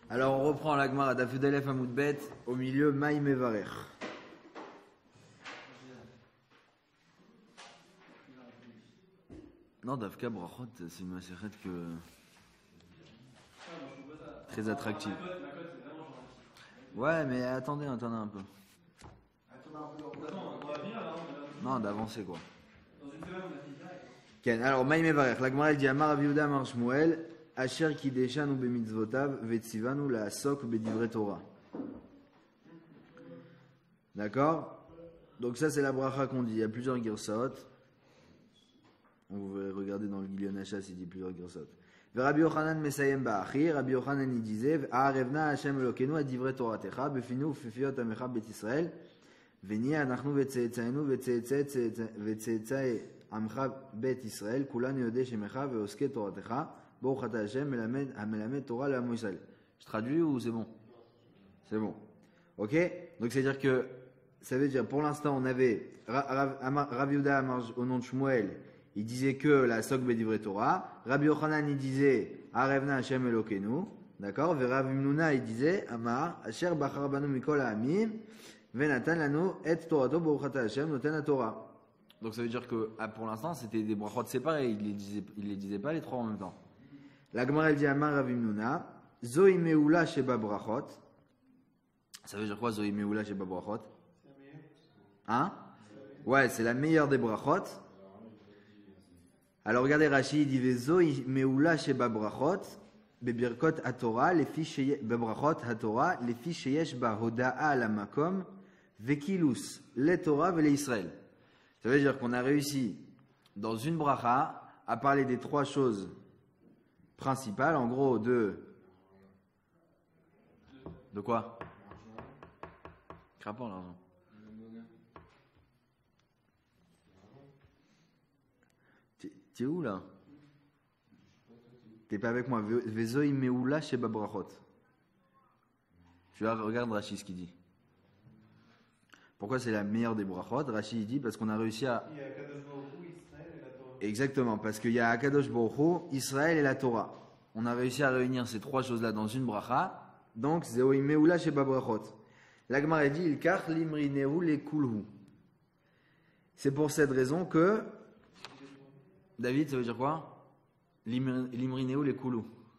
Alors on reprend la Gemara Daf Yud Aleph Amud Bet, au milieu Maï Mevarer. Non, Dafka Brachot, c'est une macérette que très attractive. Ouais, mais attendez un peu. Non, d'avancer quoi. Ken, alors Maï Mevarer, la Gemara dit Amar Rav Yehuda Amar Shmuel. Asher kideshanu bemitzvotav vetzivanu la sok bedivre Torah. D'accord? Donc ça c'est la bracha qu'on dit. Il y a plusieurs girsot. On va regarder dans le Gilion Hachas, il dit plusieurs girsot. Rabbi Yochanan mesayem ba'achi. Rabbi Yochanan il disait A'arevna Hashem Elokeinu adivre Torah techa befinu ufifiot amecha bet Israël veni anachnu vetzeetzaenu vetzeetzai amcha bet Israël kulan yodeh shemecha veoske Torah techa. Je traduis ou c'est bon? C'est bon. Ok? Donc c'est-à-dire que ça veut dire pour l'instant on avait Rav Yehuda au nom de Shmuel, il disait que la Sok Bedivre Torah. Rabbi Yochanan il disait Arevna Hashem Elokeinu. D'accord? Ve Rav Himnuna il disait Amar Asher Bachar Banu Mikol Ha'amim Venatan Lanu Et Torato Baruch Hashem Noten Torah. Donc ça veut dire que pour l'instant c'était des brachot séparés, il les disait pas les trois en même temps. La Gemara elle dit Amar Rav Himnuna, Zoï Meoula Sheba Brachot. Ça veut dire quoi Zoï Meoula Sheba Brachot? Hein? Ouais, c'est la meilleure des brachot. Alors regardez Rashi, il dit Zoï Meoula Sheba Brachot, Bebirkot HaTorah, les fiches Bebrachot HaTorah, les fiches Sheyesh Ba Hoda'a la Makom, Vekilus, les Torah ve les Israël. Ça veut dire qu'on a réussi dans une bracha à parler des trois choses principal, en gros, de quoi? Crapant l'argent. T'es où là? T'es pas avec moi? Vezoi meoula chez Babrachot. Tu vois, regarde Rashi ce qu'il dit. Pourquoi c'est la meilleure des brachot? Rashi il dit parce qu'on a réussi à. Exactement, parce qu'il y a Akadosh Baruch Hu, Israël et la Torah. On a réussi à réunir ces trois choses-là dans une bracha. Donc, Zéoi Meoula Sheba Brachot. La Gemara dit il kach limrineu le kulhu. C'est pour cette raison que. David, ça veut dire quoi? Limrineu le kulhu.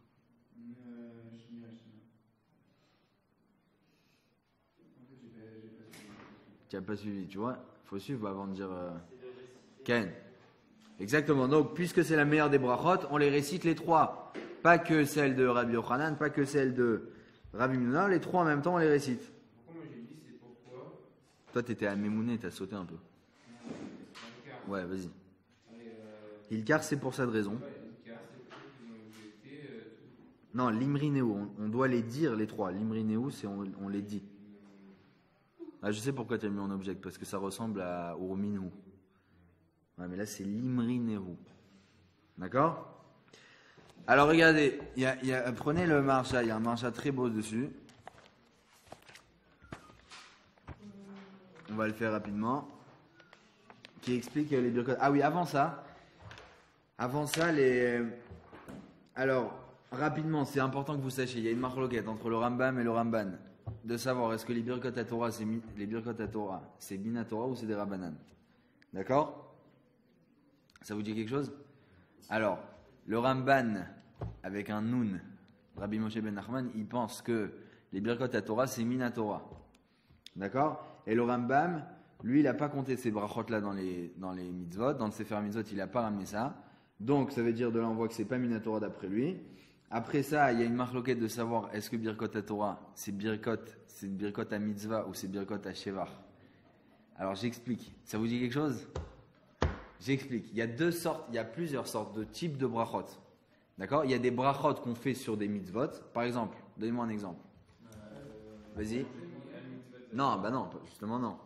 Tu n'as pas suivi, tu vois? Il faut suivre avant de dire. Ken. Exactement. Donc, puisque c'est la meilleure des brachot, on les récite les trois. Pas que celle de Rabbi Yochanan, pas que celle de Rabbi Himnuna, les trois en même temps, on les récite. Pourquoi moi j'ai dit c'est pourquoi? Toi, t'étais à Memouné, t'as sauté un peu. Ouais, vas-y. Ilkar, c'est pour cette raison. Non, l'Imrineu, on doit les dire les trois. L'Imrineu, c'est on les dit. Ah, je sais pourquoi tu as mis en object, parce que ça ressemble à Urminu. Ouais, mais là, c'est l'Imrineu. D'accord? Alors, regardez, prenez le marcha, il y a un marcha très beau dessus. On va le faire rapidement. Qui explique les birkot. Ah oui, avant ça, alors, rapidement, c'est important que vous sachiez, il y a une marloquette entre le Rambam et le Ramban, de savoir est-ce que les birkot à Torah, c'est Bina Torah ou c'est des Rabbanan. D'accord? Ça vous dit quelque chose? Alors, le Ramban, avec un Nun, Rabbi Moshe ben Nachman, il pense que les birkot à Torah, c'est Mina Torah. D'accord? Et le Rambam, lui, il n'a pas compté ces brachot-là dans les mitzvot. Dans le Sefer Mitzvot, il n'a pas ramené ça. Donc, ça veut dire de là, on voit que c'est pas Mina Torah d'après lui. Après ça, il y a une marloquette de savoir est-ce que birkot à Torah, c'est birkot à mitzvah ou c'est birkot à shevar. Alors, j'explique. Ça vous dit quelque chose? J'explique. Il y a plusieurs sortes de types de brachot. D'accord? Il y a des brachot qu'on fait sur des mitzvot. Par exemple, donnez-moi un exemple. Vas-y. Non, bah non, justement non.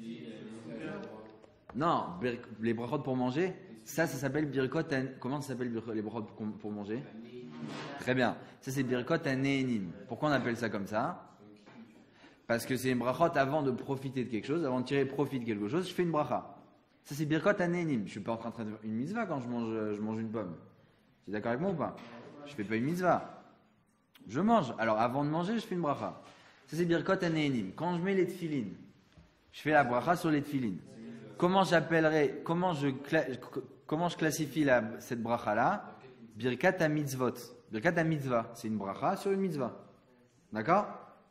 Non, les brachot pour manger, ça s'appelle birkot. Comment ça s'appelle les brachot pour manger? Très bien. Ça c'est birkot anénim. Pourquoi on appelle ça comme ça? Parce que c'est une brachot avant de profiter de quelque chose, avant de tirer profit de quelque chose, je fais une bracha. Ça c'est birkot anénim. Je suis pas en train de faire une mitzvah quand je mange une pomme. Tu es d'accord avec moi ou pas? Je fais pas une mitzvah. Je mange. Alors, avant de manger, je fais une bracha. Ça, c'est Birkot Hanehenim. Quand je mets les tefilines, je fais la bracha sur les tefilines. Comment je classifie cette bracha-là? Birkat HaMitzvot. Birkat HaMitzvah, c'est une bracha sur une mitzvah. D'accord?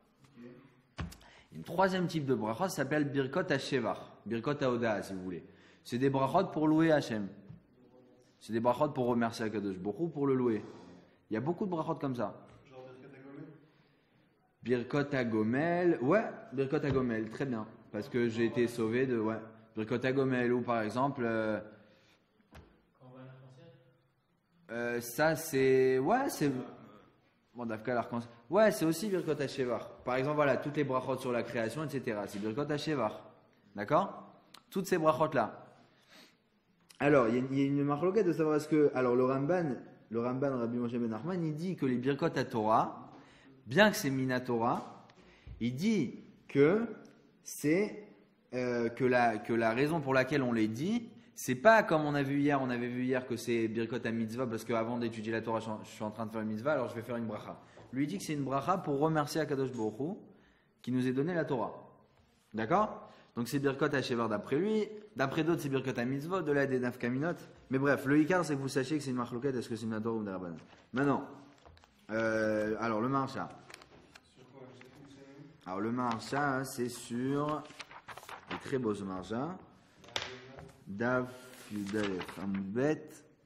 Une troisième type de bracha, ça s'appelle Birkot HaShevar. Birkot HaOda, si vous voulez. C'est des brachot pour louer Hachem. C'est des brachot pour remercier Akadosh Baruch Hu, pour le louer. Il y a beaucoup de brachot comme ça. Genre Birkat Birkot HaGomel. HaGomel, ouais, Birkot HaGomel, très bien. Parce que j'ai été sauvé de, ouais. Birkot HaGomel, ou par exemple, ça c'est, ouais, c'est, bon, Dafka l'arc-en-ciel. Ouais, c'est aussi Birkot HaShevar. Par exemple, voilà, toutes les brachot sur la création, etc. C'est Birkot HaShevar. D'accord? Toutes ces brachot-là. Alors, il y a une marloquette de savoir est-ce que, alors le Ramban, Rabbi Moshe ben Nachman, il dit que les Birkot HaTorah, bien que c'est Minatora, il dit que c'est que la raison pour laquelle on les dit, c'est pas comme on avait vu hier que c'est Birkot HaMitzvah, parce qu'avant d'étudier la Torah, je suis en train de faire une mitzvah, alors je vais faire une bracha. Lui il dit que c'est une bracha pour remercier Akadosh Baruch Hu qui nous a donné la Torah. D'accord? Donc c'est Birkot HaShevar d'après lui, d'après d'autres c'est Birkot HaMitzvot, de là des Nafkaminot. Mais bref, le Ikar c'est que vous sachiez que c'est une marloquette, est-ce que c'est une Torah ou une Rabbanan. Maintenant, alors le Maharsha. Sur quoi? Alors le Maharsha, hein, c'est sur, il est très beau ce Maharsha. Dav Yudalef Amoudbet.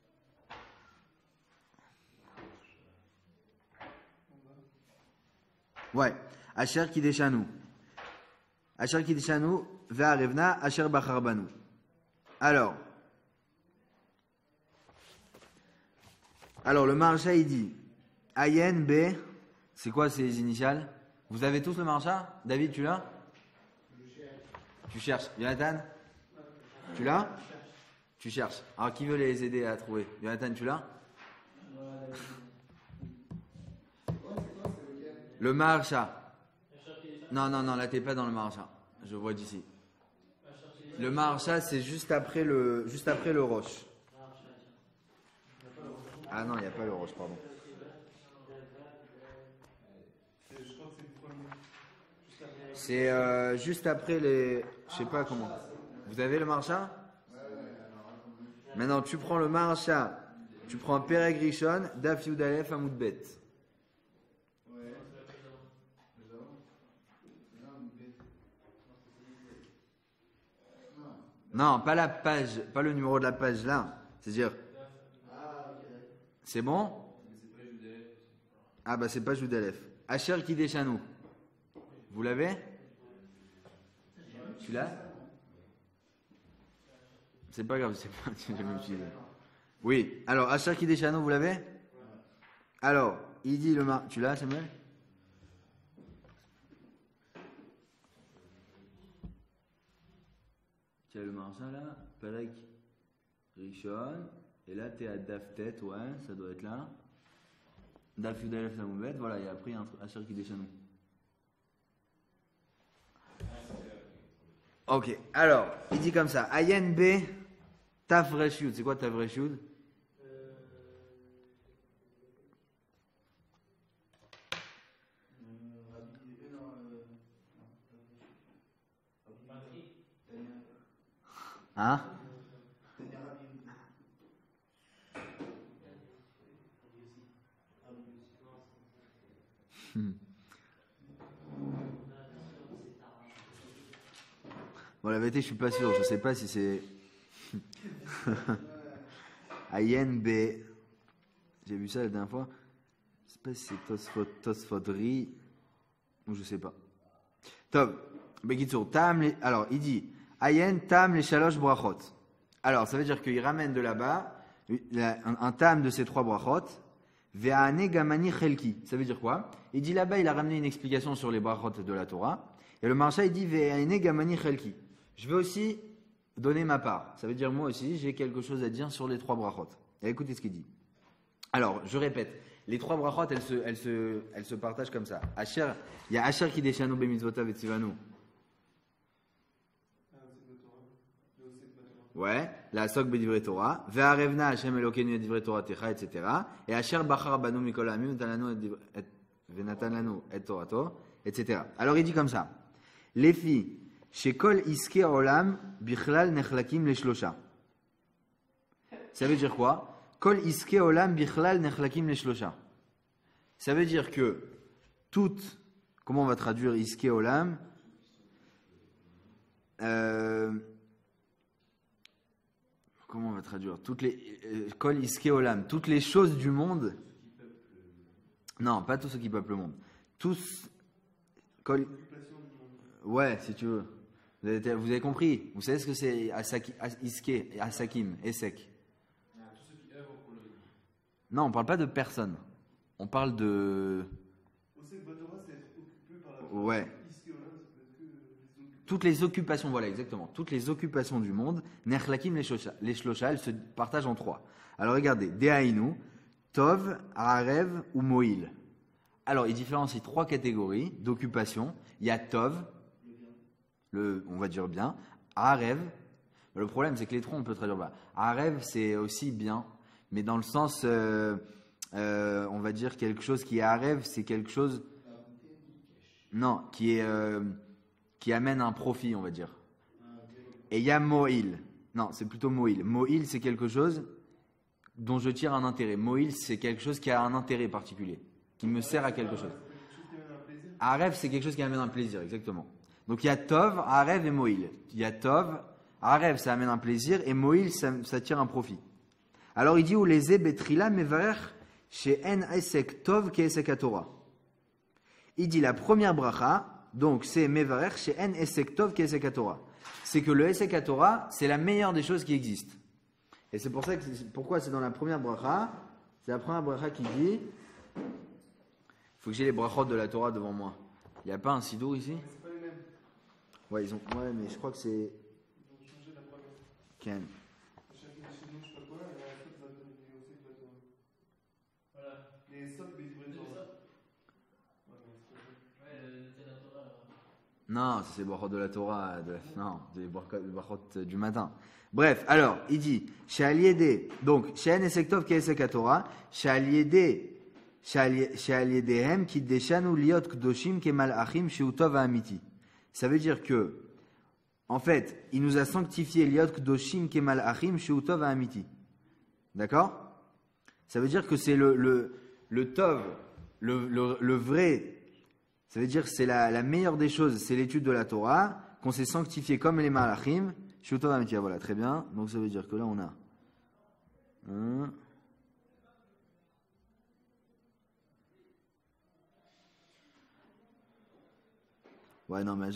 Ouais, Asher Kideshanu. Asher Kideshanu, Ve'arevna, Asher Bacharbanu. Alors, le Maharsha il dit Ayen B, c'est quoi ces initiales? Vous avez tous le Maharsha? David, tu l'as? Tu cherches. Jonathan? Tu l'as? Tu cherches. Alors, qui veut les aider à trouver? Jonathan, tu l'as? Le Maharsha. Non, là, t'es pas dans le Maharsha. Je vois d'ici. Le Maharsha, c'est juste après le Rosh. Ah non, il n'y a pas le Rosh, pardon. Je crois que c'est le premier. C'est juste après les... Je sais pas comment. Vous avez le Maharsha? Maintenant, tu prends le Maharsha. Tu prends Perek Rishon, Daf Yudalef Amoudbet. Non, pas la page, pas le numéro de la page là. C'est-à-dire. C'est bon? Ah bah c'est pas Judalef. Asher Kideshanu. Vous l'avez? Tu l'as? C'est pas grave, c'est pas. J'ai jamais utilisé. Oui. Alors Asher Kideshanu, vous l'avez? Alors, il dit le Tu l'as, Samuel? Tu as le Maharsha là, Perek Rishon, et là tu es à Daf Tet, ouais, ça doit être là. Daf Yudalef Amoudbet, voilà, et après il y a un Asher Kideshanu. Ok, alors, il dit comme ça, Ayen B, Taf Resh Yud, c'est quoi Taf Resh Yud? Hein? Bon, la vérité, je suis pas sûr. Je sais pas si c'est Ayen B. J'ai vu ça la dernière fois. Je sais pas si c'est Tosfotri ou je sais pas. Top. Bekitsour, Tam. Alors, il dit Ayen Tam les Shalosh Brachot. Alors, ça veut dire qu'il ramène de là-bas un Tam de ces trois brachot. Ve'ane Gamani Chelki. Ça veut dire quoi? Il dit là-bas, il a ramené une explication sur les brachot de la Torah. Et le Maharsha, il dit Ve'ane Gamani Chelki. Je vais aussi donner ma part. Ça veut dire moi aussi, j'ai quelque chose à dire sur les trois brachot. Et écoutez ce qu'il dit. Alors, je répète, les trois brachot, elles se partagent comme ça. Asher, il y a Asher Kideshanu Bemitzvotav et Tzivanu. Ouais, la Sok Bedivrei Torah, Ve'arevna Hashem Elokeinu et Divrei Torah Techa, etc. Et Asher Bachar Banu Mikol Amim Talanu et Venatan lanu et Torato, etc. Alors il dit comme ça. Les filles, chez Kol Iske Olam, Bichlal Nechlakim Leshlosha. Ça veut dire quoi? Kol Iske Olam, Bichlal Nechlakim Leshlosha. Ça veut dire que toutes, comment on va traduire Iske Olam? Comment on va traduire? Toutes les Kol Iske Olam, toutes les choses du monde. Non, pas tous ceux qui peuplent le monde. Tous. Kol... Ouais, si tu veux. Vous avez compris. Vous savez ce que c'est Iske, Asakim, Esek. Non, on ne parle pas de personne. On parle de. Ouais. Toutes les occupations, voilà, exactement. Toutes les occupations du monde, Nechlakim, les Shlosha, elles se partagent en trois. Alors regardez, Dehainu, Tov, Arev ou Moïl. Alors, il différencie trois catégories d'occupation. Il y a Tov, on va dire bien, Arev. Le problème, c'est que les trois, on peut traduire pas. Arev, c'est aussi bien, mais dans le sens, on va dire quelque chose qui est Arev, c'est quelque chose. Non, qui amène un profit, on va dire. Et il y a Moïl. Non, c'est plutôt Moïl. Moïl, c'est quelque chose dont je tire un intérêt. Moïl, c'est quelque chose qui a un intérêt particulier, qui me sert à quelque chose. Arev, c'est quelque chose qui amène un plaisir, exactement. Donc il y a Tov, Arev et Moïl. Il y a Tov, Arev, ça amène un plaisir, et Moïl, ça tire un profit. Alors il dit où les Betrila mevarer chez En Esek Tov ke Esek Torah. Il dit la première bracha, donc c'est mevarer chez En Esek Tov ke Esek Torah. C'est que le Esek Torah, c'est la meilleure des choses qui existent. Et c'est pour ça que pourquoi c'est dans la première bracha. C'est la première bracha qui dit. Il faut que j'ai les brachot de la Torah devant moi. Il n'y a pas un sidour ici? C'est pas les mêmes. Ouais, mais je crois que c'est. Ils ont changé la première. Ken. Chez nous, je sais pas quoi, et la suite, ça donne des aussi de la Torah. Voilà. Les socs, mais ils devraient Torah. Ouais, mais c'est pas ça. Ouais, c'est la Torah. Non, c'est les brachot de la Torah. Non, des brachot du matin. Bref, alors, il dit, Shaliede, donc, She'en Esek Tov ke Esek Torah, Shaliede, Shaliedem ki deshanu liot kdoshim ke malachim shehu tov ha'amiti. Ça veut dire que, en fait, il nous a sanctifié liot kdoshim ke malachim shehu tov ha'amiti. D'accord? Ça veut dire que c'est le tov, le vrai. Ça veut dire que c'est la meilleure des choses, c'est l'étude de la Torah, qu'on s'est sanctifié comme les malachim. Voilà, très bien. Donc ça veut dire que là on a ouais, non, mais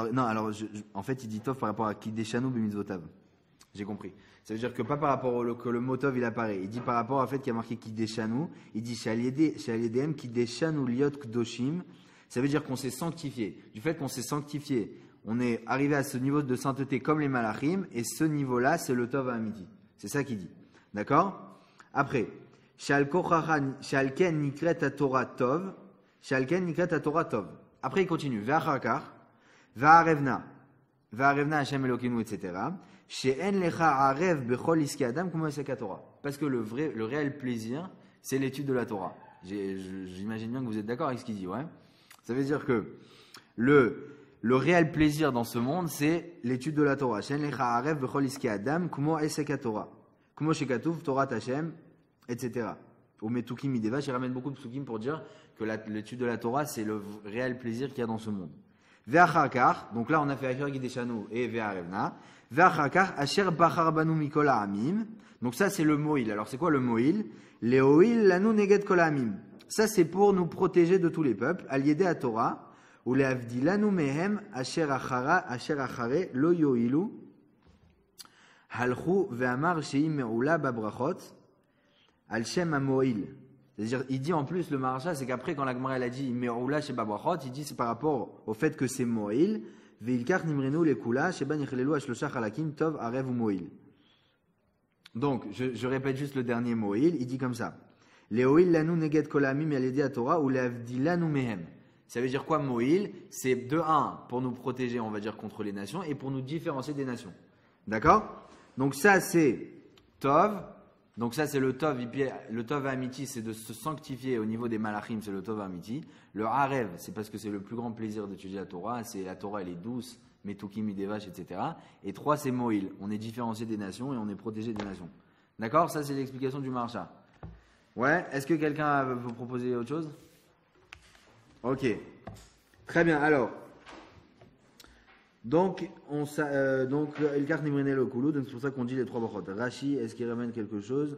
en fait il dit Tov par rapport à Kideshanu b'mitzvotav. J'ai compris. Ça veut dire que pas par rapport que le mot Tov il apparaît. Il dit par rapport au fait qu'il y a marqué Kideshanu. Il dit Shaliedem Kideshanu liot kdoshim. Ça veut dire qu'on s'est sanctifié. Du fait qu'on s'est sanctifié, on est arrivé à ce niveau de sainteté comme les malachim, et ce niveau-là, c'est le Tov Ha'amiti. C'est ça qu'il dit. D'accord? Après, Shalken Nikret Torah Tov. Shalken Nikret Torah Tov. Après, il continue. Ve'achakar, Ve'arevna Hashem Elokeinu, etc. She'en lecha arev bechol iske adam kumo esek Torah. Parce que le réel plaisir, c'est l'étude de la Torah. J'imagine bien que vous êtes d'accord avec ce qu'il dit, ouais? Ça veut dire que le réel plaisir dans ce monde, c'est l'étude de la Torah. She'en lecha arev bechol iske adam kumo esek Torah. Kumo shekatuv Torah Hashem, etc. Au Metukim Mideva, je ramène beaucoup de Psukim pour dire que l'étude de la Torah, c'est le réel plaisir qu'il y a dans ce monde. Ve'achakar, donc là on a fait Asher Gideshanu et Ve'arevna. Ve'achakar, Asher Bachar Banu Mikol Ha'amim. Donc ça c'est le Moïl. Alors c'est quoi le Moïl? Le'oil lanu neged kol ha'amim. Ça c'est pour nous protéger de tous les peuples. Al-yedé à Torah. Ou le'avdilanu mehem Asher achare lo yoilu. Halchu ve'amar she'im me'ula babrachot. Al-Shem Amoïl. C'est-à-dire, il dit en plus, le Maharsha, c'est qu'après, quand la Gemara elle a dit Me'oula chez Babrachot, il dit c'est par rapport au fait que c'est Moïl. Ve'ilkar nimrenu lekula, sheba nichlelu ashlosha chalakim tov arev ou Moïl. Donc, je répète juste le dernier Moïl, il dit comme ça. Le'oil lanu neged kolamim yaledi à Torah ou le'avdilanu mehem. Ça veut dire quoi Moïl? C'est de un, pour nous protéger, on va dire, contre les nations, et pour nous différencier des nations. D'accord? Donc ça, c'est Tov, Donc ça c'est le Tov, le Tov Amiti, c'est de se sanctifier au niveau des Malachim, c'est le Tov Amiti. Le Harev, c'est parce que c'est le plus grand plaisir d'étudier la Torah, c'est la Torah elle est douce, Metukim Midevash, etc. Et 3 c'est Moïl, on est différencié des nations et on est protégé des nations. D'accord? Ça c'est l'explication du Maharsha. Ouais, est-ce que quelqu'un veut vous proposer autre chose? Ok, très bien, alors... Donc, il carte Nimrine le Koulou, donc c'est pour ça qu'on dit les 3 brachot. Rashi, est-ce qu'il ramène quelque chose?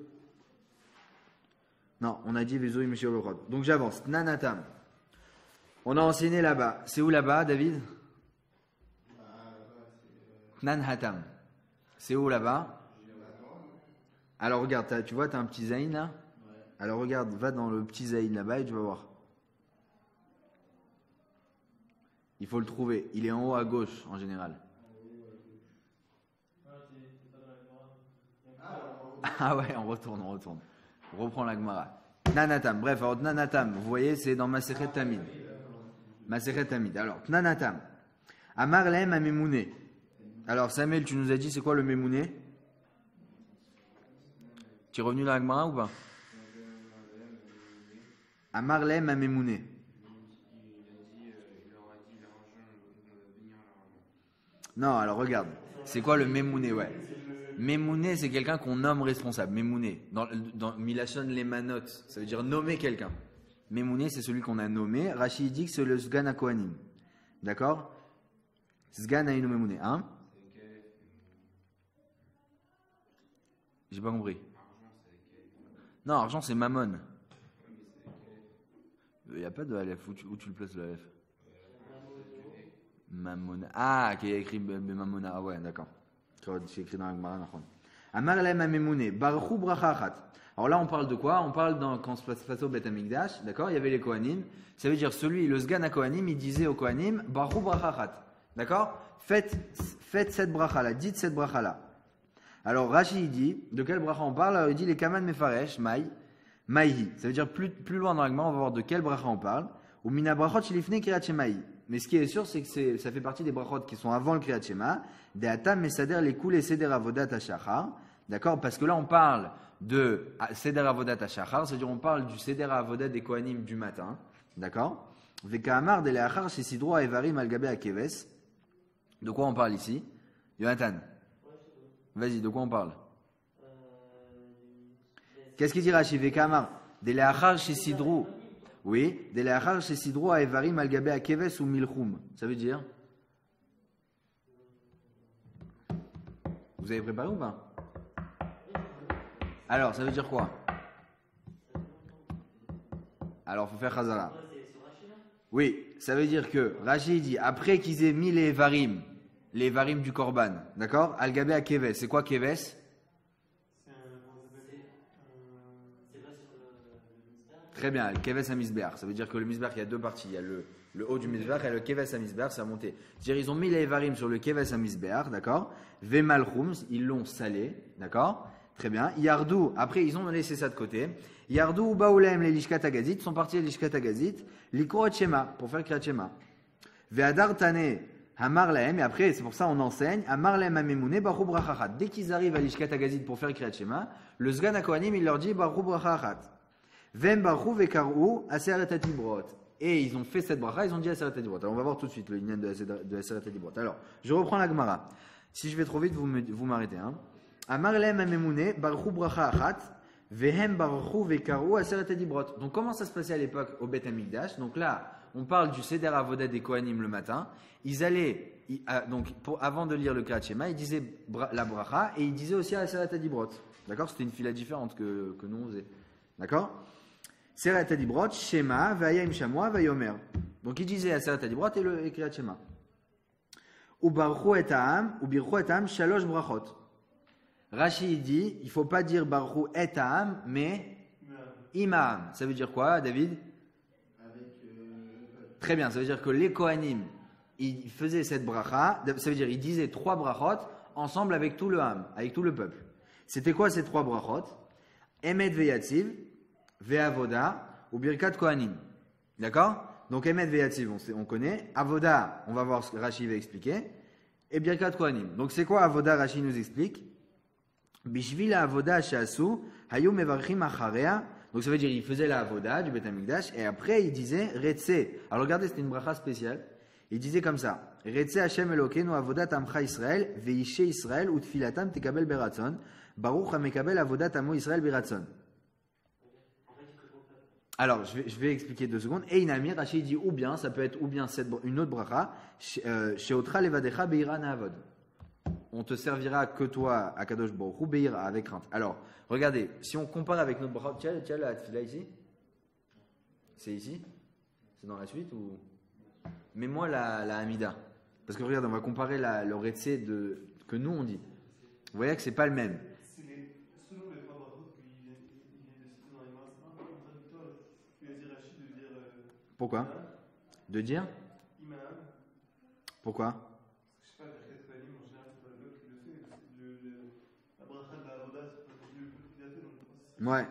Non, on a dit Vezoï Mishir le Chod. Donc j'avance. Nanatam. On a enseigné là-bas. C'est où là-bas, David? Nanhatam. C'est où là-bas? Alors regarde, tu vois, tu as un petit zaïn là? Alors regarde, va dans le petit zaïn là-bas et tu vas voir. Il faut le trouver. Il est en haut à gauche, en général. Ah ouais, on retourne. On reprend la Gemara. Nanatam. Bref, alors Nanatam, vous voyez, c'est dans Masechet Tamid. Masechet Tamid. Alors, Nanatam. Amar Lehem Amemouné. Alors, Samuel, tu nous as dit, c'est quoi le Memouné? Tu es revenu dans la Gemara ou pas? Amar Lehem Amemouné. Non, alors regarde, c'est quoi le Memouné? Ouais. Memouné, c'est quelqu'un qu'on nomme responsable. Memouné, dans Milachon Lemanot, ça veut dire nommer quelqu'un. Memouné, c'est celui qu'on a nommé. Rashi dit que c'est le Sgan à Kohanim. D'accord? Sgan à Memouné. Hein? J'ai pas compris. Non, argent, c'est Mammon. Il n'y a pas de Aleph. Où tu le places le Aleph? Mamona. Ah, qui a écrit Mamona. Ah ouais, d'accord. C'est écrit dans la Gemara. Amar Lehem Amemouné. Baruchu bracha achat. Alors là, on parle de quoi? On parle quand se passait au Beth Amikdash. D'accord? Il y avait les Kohanim. Ça veut dire le Sgan à Kohanim, il disait aux Kohanim Baruchu bracha achat. D'accord? Faites cette bracha là. Dites cette bracha là. Alors Rashi il dit de quelle bracha on parle? Alors, il dit les Kaman Mefaresh, Maïhi. Ça veut dire plus loin dans la Gemara, on va voir de quelle bracha on parle. Ou Mina brachot shilifne Kriyat Shemaï. Mais ce qui est sûr, c'est que ça fait partie des brachot qui sont avant le Kriyat Shema. Des Atam Mesader les Koul et Seder Avodat Hashachar. D'accord? Parce que là, on parle de Seder Avodat Hashachar, c'est-à-dire on parle du Seder Avodat des Kohanim du matin. D'accord? Vekaamar de Leachar Shesidro Evarim Algabe Akeves. De quoi on parle ici? Jonathan. Vas-y, de quoi on parle? Qu'est-ce qu'il dit Rashi? Vekaamar de Leachar Shesidro. Oui, de l'achar chez Sidro à Evarim Algabe à Keves ou Milchum. Ça veut dire? Vous avez préparé ou pas? Alors, ça veut dire quoi? Alors, il faut faire Chazara. Oui, ça veut dire que Rashi dit, après qu'ils aient mis les Evarim du Korban, d'accord? Algabe à Keves. C'est quoi Keves? Très bien, le Keves HaMizbeach. Ça veut dire que le Mizbeach, il y a 2 parties. Il y a le haut du Mizbeach et le Keves HaMizbeach, ça a monté. C'est-à-dire, ils ont mis les Evarim sur le Keves HaMizbeach, d'accord? Vemalchum, ils l'ont salé, d'accord? Très bien. Yardou, après, ils ont laissé ça de côté. Yardou ou Baoulem, les Lishkat Agazit, sont partis à Lishkat Agazit, Likro Shema, pour faire Kriyat Shema. Ve'adar Tane, Hamar Lahem, et après, c'est pour ça on enseigne, Hamar Lahem Amemouné, Baruch Brachachat. Dès qu'ils arrivent à Lishkat Agazit pour faire Kriyat Shema, le Sgan HaKohanim, il leur dit Baruch Brachachat. Vem Baruch Vekaru Aseret Adibrot. Et ils ont fait cette bracha, ils ont dit Aseret Adibrot. Alors on va voir tout de suite le lien de Aseret Adibrot. Alors, je reprends la Gemara. Si je vais trop vite, vous m'arrêtez. Hein. Amar Lehem Amemouné, Baruch Bracha Achat, Vehem Baruch Vekaru Aseret Adibrot. Donc comment ça se passait à l'époque au Beth Amikdash? Donc là, on parle du Seder Avodat des Kohanim le matin. Ils allaient, avant de lire le Kriyat Shema, ils disaient la bracha et ils disaient aussi Aseret Adibrot. D'accord? C'était une fila différente que nous on faisait. D'accord? Seret Adibrot, Shema, Vayim Shamoa, Vayomer. Donc il disait à Seret Adibrot et le Kriyat Shema. Ou Baruchu et Ta'am, ou Birchu et Ta'am, Shalosh Brachot. Rashi dit, il ne faut pas dire Baruchu et Ta'am, mais Imam. Ça veut dire quoi, David? Très bien, ça veut dire que les Kohanim, ils faisaient cette bracha, ça veut dire ils disaient 3 brachot ensemble avec tout le Ham, avec tout le peuple. C'était quoi ces 3 brachot? Emet Veyativ, Ve'avoda ou Birkat Kohanim. D'accord? Donc Emet Ve'yativ, on connaît. Avoda, on va voir ce que Rashi va expliquer. Et Birkat Kohanim. Donc c'est quoi Avoda? Rashi nous explique. Bishvil avoda shasu, hayu mevarchim acharea. Donc ça veut dire il faisait la avoda du Beth Amikdash et après il disait Retse. Alors regardez, c'était une bracha spéciale. Il disait comme ça Retse Hashem Elokeinu avodat amcha Israël, veishe Israël ut filatam tekabel beratzon, baruch hamekabel avodat amo Israël beratzon. Alors je vais expliquer 2 secondes. Et Inamir, Rachid dit ou bien, ça peut être ou bien une autre bracha, sheotra levadecha beira naavod. On te servira que toi, à Kadosh Baruch Hu, beira, avec crainte. Alors, regardez, si on compare avec notre bracha, tu as la tefila ici? C'est ici? C'est dans la suite ou? Mets-moi la Hamida. Parce que regarde, on va comparer le Retse que nous on dit. Vous voyez que c'est pas le même. Selon les trois brachot qu'il vient de citer dans les mains, c'est un peu contradictoire. Tu as dit Rachid de dire. Pourquoi? De dire? Imam. Pourquoi? Je sais pas, Birkat Kohanim, en général, c'est pas le bloc qui le fait. La bracha de la Avoda, c'est pas le bloc qui l'a fait. Donc, ouais.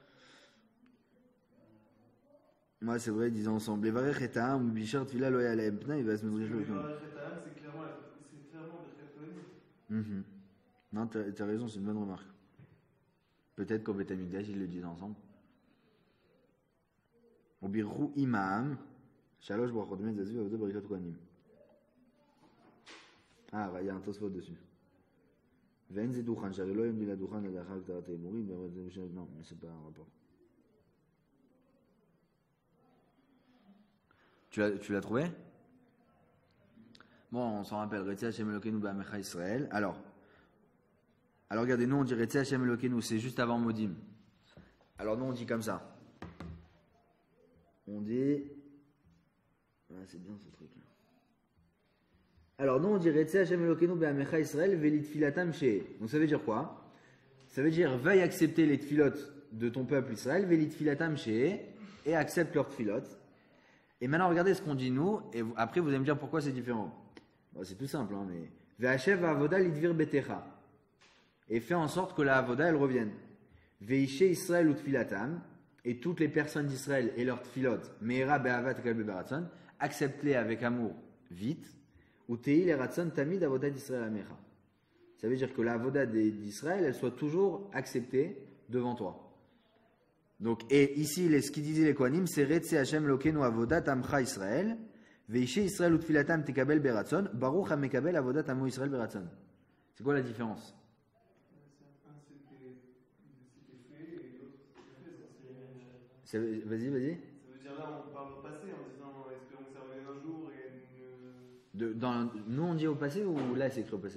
Moi, c'est vrai, ils disaient ensemble. Les varech et ta'am, ou bichar tfila lo yalem pna, il va se mélanger le temps. C'est clairement Birkat Kohanim. Non, t'as raison, c'est une bonne remarque. Peut-être qu'au Beth Amikdash, ils le disent ensemble. Au birru imam, shalosh brachot met zazu avda barikat kohanim. Ah, il y a un tosfot dessus. Ve'en ze duchan, shari lo yom di la duchan ladachar ktarat ha'emurim, non, mais c'est pas un rapport. Tu l'as trouvé? Bon, on s'en rappelle. Retzi Hashem Elokeinu ba'amecha Israël. Alors regardez, nous on dit Retzi Hashem Elokeinu, c'est juste avant Modim. Alors nous on dit comme ça. On dit... Ah, c'est bien ce truc là. Alors nous on dit Retzi Hashem Elokeinu ba'amecha Israël velit filatam sheh. Donc ça veut dire quoi? Ça veut dire veuille accepter les tfilotes de ton peuple Israël, velit filatam sheh, et accepte leurs tfilotes. Et maintenant, regardez ce qu'on dit nous, et après vous allez me dire pourquoi c'est différent. Bon, c'est tout simple, hein, mais Ve'ashev avoda lidvir betecha. Et fait en sorte que la avoda elle revienne. Veishe Israël ou tfilatam, et toutes les personnes d'Israël et leurs tfilot, meira be'avat kal be'baratzon, accepte-les avec amour vite, ou tehi les ratzon tamid avoda d'Israël amecha. Ça veut dire que la avoda d'Israël elle soit toujours acceptée devant toi. Donc, et ici, ce qu'il disait les Kohanim, c'est Retse Hashem Lokenu Avodat Amcha Israël, Veishe Israël Utfilatam Tekabel Beratzon, Baruch HaMekabel Avodat Amo Israël Beratzon. C'est quoi la différence? Un c'était fait et l'autre c'était fait. Vas-y. Ça veut dire là, on parle au passé en disant espérons que ça revienne un jour et nous on dit au passé ou là c'est écrit au passé?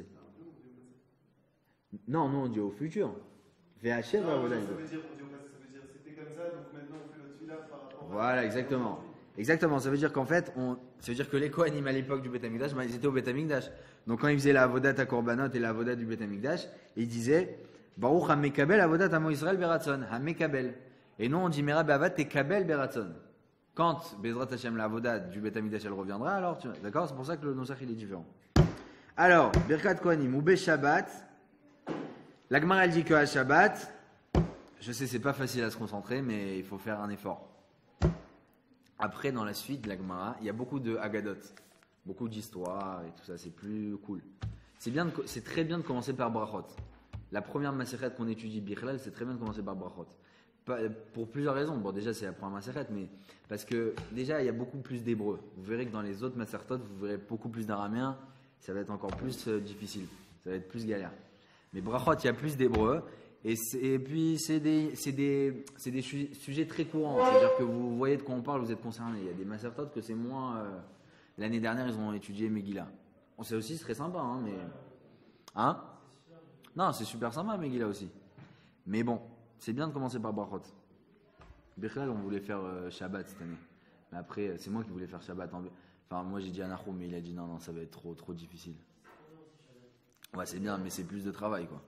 Non, nous on dit au futur. VHF Avodat. Ça veut dire on dit au passé, ça veut dire c'était comme ça, donc maintenant on fait notre fila par rapport à. Voilà, exactement. Exactement, ça veut dire qu'en fait, ça veut dire que les Kohanim à l'époque du Beth Amikdash, ils étaient au Beth Amikdash. Donc quand ils faisaient la avodat à Korbanot et la avodat du Beth Amikdash, ils disaient Baruch HaMekabel avodat amo Israël beratzon, HaMekabel. Et nous on dit Mera be'avat tekabel beratzon. Quand Bezrat Hashem la avodat du Beth Amikdash elle reviendra, alors d'accord, c'est pour ça que le nosach il est différent. Alors, Birkat Kohanim ou Be Shabbat, la Gemara elle dit que à Shabbat, je sais c'est pas facile à se concentrer, mais il faut faire un effort. Après, dans la suite de la Gemara, il y a beaucoup de Haggadot, beaucoup d'histoires et tout ça, c'est plus cool. C'est très bien de commencer par Brachot. La première Masechet qu'on étudie, Bichlal, c'est très bien de commencer par Brachot. Pour plusieurs raisons. Bon, déjà, c'est la première Masechet, mais parce que déjà, il y a beaucoup plus d'hébreux. Vous verrez que dans les autres Masertot, vous verrez beaucoup plus d'araméens, ça va être encore plus difficile, ça va être plus galère. Mais Brachot, il y a plus d'hébreux. Et puis, c'est des sujets très courants. C'est-à-dire que vous voyez de quoi on parle, vous êtes concerné. Il y a des Masertot que c'est moins. L'année dernière, ils ont étudié Megillah. On sait aussi, c'est très sympa, hein, mais. Hein? Non, c'est super sympa, Megillah aussi. Mais bon, c'est bien de commencer par Brachot. Bichlal, on voulait faire Shabbat cette année. Mais après, c'est moi qui voulais faire Shabbat. Enfin, moi, j'ai dit à Nahum, mais il a dit non, ça va être trop difficile. Ouais, c'est bien, mais c'est plus de travail, quoi.